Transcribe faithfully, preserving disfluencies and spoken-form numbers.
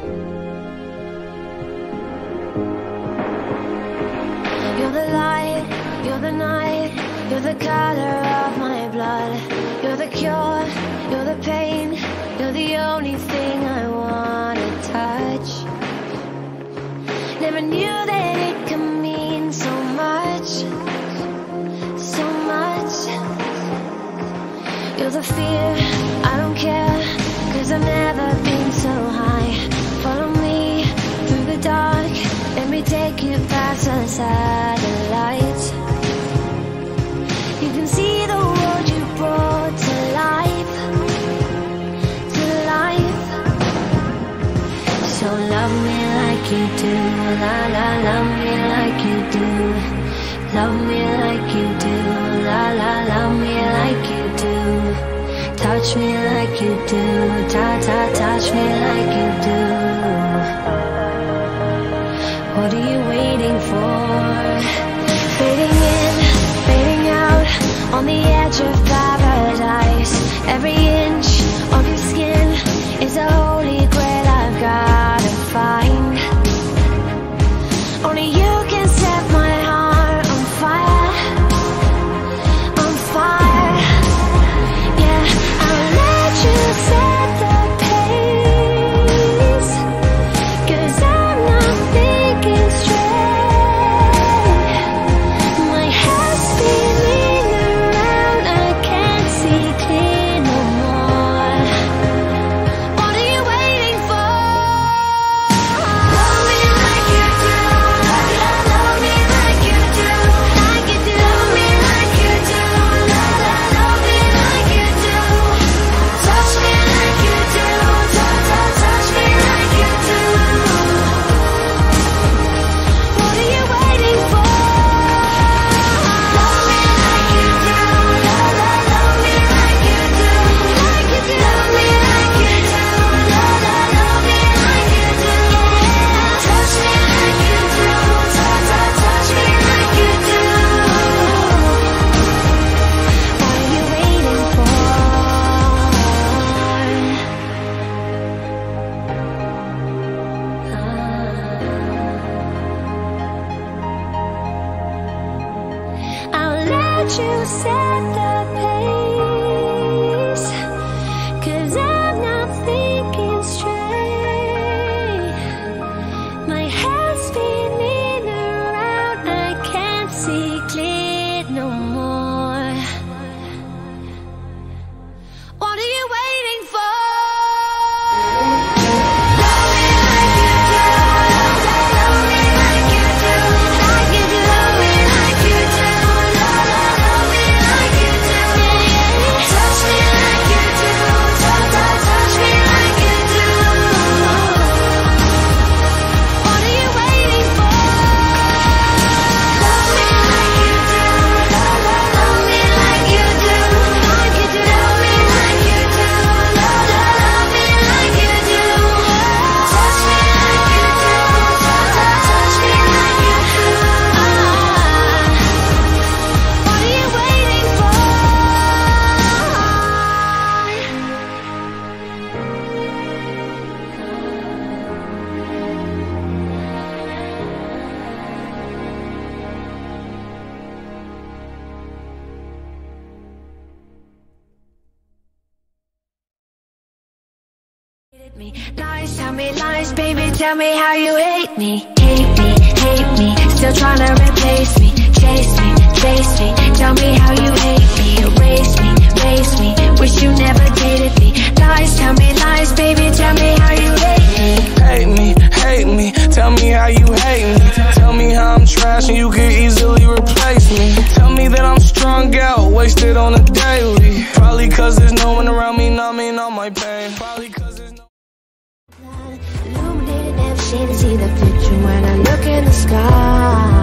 You're the light, you're the night, you're the color of my blood. You're the cure, you're the pain, you're the only thing I wanna touch. Never knew that it could mean so much, so much. You're the fear, I don't care, cause I've never been so high. Follow me through the dark, let me take you past the satellites. You can see the world you brought to life, to life. So love me like you do, la la, love me like you do. Love me like you do, la la, love me like you do. Touch me like you do, ta ta, touch me like you do. What are you waiting for? Fading in, fading out, on the edge of paradise. Every inch of your skin is a holy grail I've gotta find. Only you can set my heart on fire, on fire. Yeah, I'll let you set the pace, cause I'm not thinking straight. My head's spinning around, I can't see clear no more. What are you waiting for? Love me like you do, love, love, love me like you do, like you do. Love me like you do, love, love, love me like you do. Touch me like you do, touch, touch, touch me like you do. What are you waiting for? Love me like you do, love, love, love me like you do, like you do. Love me like you do, love, love, love me like you do. Touch me like you do, touch, touch, touch me like you do. What are you waiting for? I'll let you set the pace, cause I'm not thinking straight. My head's spinning around, I can't see clear no more. What are you waiting for? Love me like you do, love, love me like you do, like you do. Love me like you do, love, love, love me like you do. Touch me like you do, touch, touch, touch me like you do. What are you waiting for? Love me like you do, love, love, love me like you do, like you do. Love me like you do, love, love, love me like you do. Touch me like you do, touch, touch, touch me like you do. What are you waiting for? Me. Lies, tell me lies, baby, tell me how you hate me. Hate me, hate me, still trying to replace me. Chase me, chase me, tell me how you hate me. Erase me, erase me, wish you never dated me. Lies, tell me lies, baby, tell me how you hate me. Hate me, hate me, tell me how you hate me. Tell me how I'm trash and you could easily replace me. Tell me that I'm strung out, wasted on a daily. Probably cause there's no one around me numbing all my pain. Probably cause there's no Illuminated, never shade to see the picture when I look in the sky.